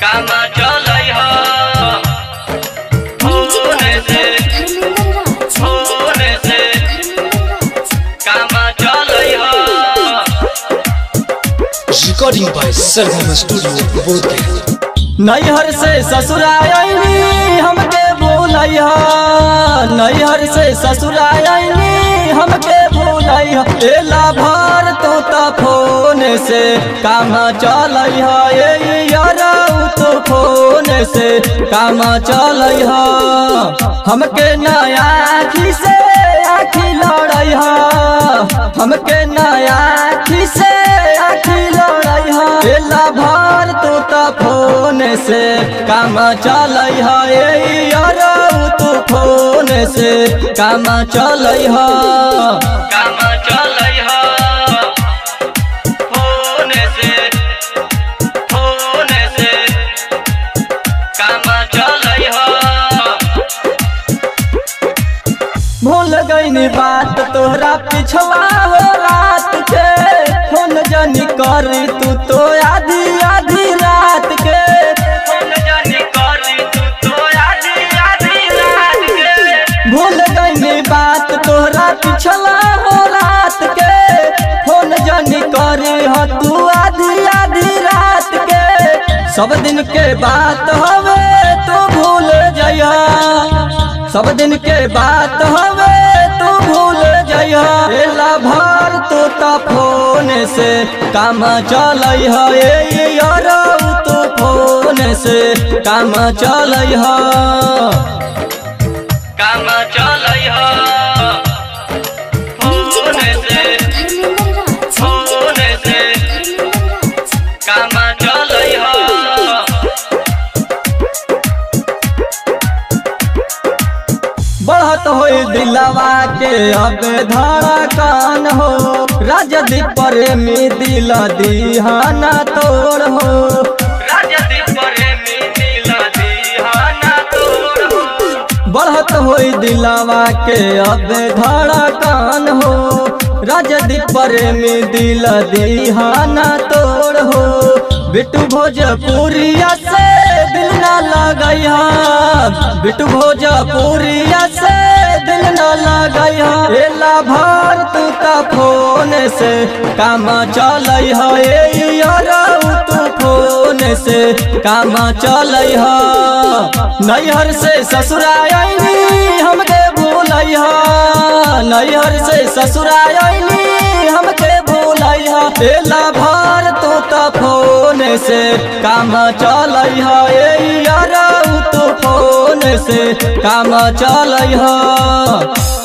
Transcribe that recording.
काम चलै ह होने से काम चलै ह। Recording by Sargam studio Bodhgaya. नैहर से ससुरायनी हमके भूलैया, नैहर से ससुरायनी हमके भूलैया। एला भर तो फोन से काम चलैया, तो फोन से काम चलैया। हमके नया आँखी से आँखी लड़ैया, हमके नया आँखी से आँखी लड़ैया। एला भर तो फोन से काम चलैया, तो फोन से काम चलैया। काम चलै ह होने से काम चलै ह। भूल गईनी बात तोहरा पिछवा हो रात के, फोन जनी करी तू तो आधी आधी रात के। फोन जनी करी तू तो आधी रात के। भूल गईनी बात तोहरा पिछला हो रात के, फोन जनी करी हो तू आधी आधी रात के। सब दिन के बात हवे तू भूल जइया, सब दिन के बात हवे तू भूल जइया। एला भर तो फोन से काम चलै ह, तो फोन से काम चलै ह। काम चलै ह होने से काम चलै ह। बढ़त हो दिलवा के अब धड़कन हो, राजदीप प्रेमी दिल दीहाना तोड़ हो। राजदीप प्रेमी दिल दीहाना तोड़ हो। बढ़त हो दिलवा के अब धड़कन हो, राजदीप प्रेमी दिल दीहाना तोड़ हो। बिट्टू भोजपुरिया से दिल न लगैया, बिट्टू भोजपुरिया से दिल न लगैया। एला भर तू फोन से काम चलै ह, तू फोन से काम चलै ह। नैहर से ससुरायनी हमके भूलैया, नैहर से ससुरायनी हमके भूलैया। एला भर तू फोन से काम चलै ह, तो फोन से काम चलै ह।